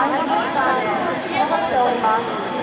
満員電車に停車しております。